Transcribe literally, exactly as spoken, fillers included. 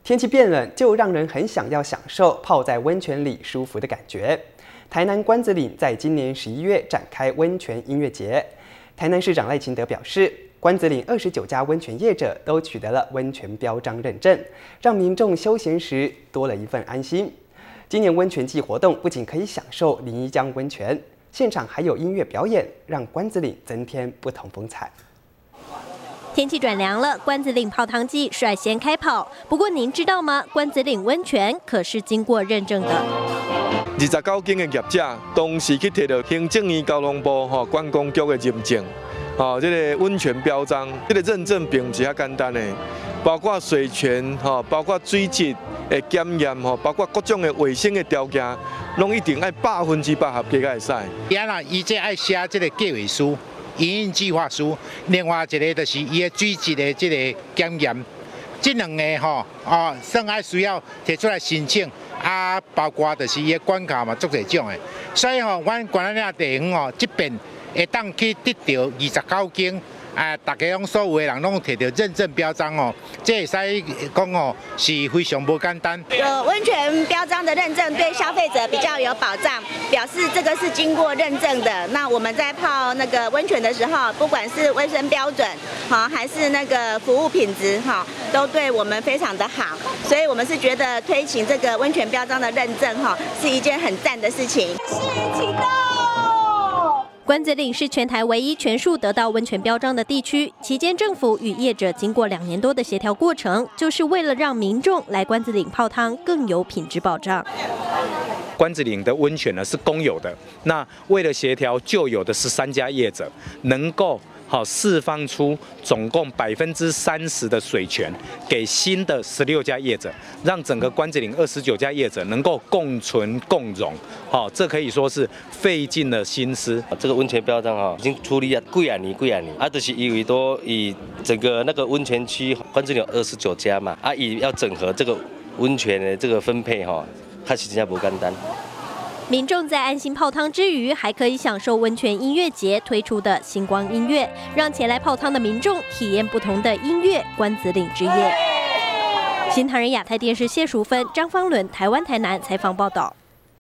天气变冷，就让人很想要享受泡在温泉里舒服的感觉。台南关子岭在今年十一月展开温泉音乐节。台南市长赖清德表示，关子岭二十九家温泉业者都取得了温泉标章认证，让民众休闲时多了一份安心。今年温泉季活动不仅可以享受林一江温泉，现场还有音乐表演，让关子岭增添不同风采。 天气转凉了，关子岭泡汤季率先开跑。不过您知道吗？关子岭温泉可是经过认证的。 二十九间的业者同时去摕到行政院交通部吼观光局的认证，哦，这个温泉标章，这个认证并不是遐简单的，包括水泉吼，包括水质的检验吼，包括各种的卫生的条件，拢一定爱百分之百合格才会使。 然啦，伊这爱写这个计划书。 营运计划书，另外一个就是伊的水质的这个检验，这两个吼哦，算爱需要提出来申请，啊，包括就是伊的管卡嘛，足侪种的，所以吼，阮关仔岭地方吼，这边会当去得到二十九间。 啊，大家拢所有的人拢摕到认证标章哦，这会使讲哦是非常不简单。 有温泉标章的认证，对消费者比较有保障，表示这个是经过认证的。那我们在泡那个温泉的时候，不管是卫生标准好，还是那个服务品质哈，都对我们非常的好。所以我们是觉得推行这个温泉标章的认证哈，是一件很赞的事情。启动。 关子岭是全台唯一全数得到温泉标章的地区，期间政府与业者经过两年多的协调过程，就是为了让民众来关子岭泡汤更有品质保障。 关子岭的温泉呢是公有的，那为了协调旧有的十三家业者，能够 好，释放出总共百分之三十的水权给新的十六家业者，让整个关子岭二十九家业者能够共存共荣。好，这可以说是费尽了心思。 这个温泉标章哈，已经处理了几啊年、几啊年，啊，就是因为都以整个那个温泉区关子岭有二十九家嘛，啊，以要整合这个温泉的这个分配哈，它实际上不简单。 民众在安心泡汤之余，还可以享受温泉音乐节推出的星光音乐，让前来泡汤的民众体验不同的音乐关子岭之夜。新唐人亚太电视谢淑芬、张芳伦，台湾台南采访报道。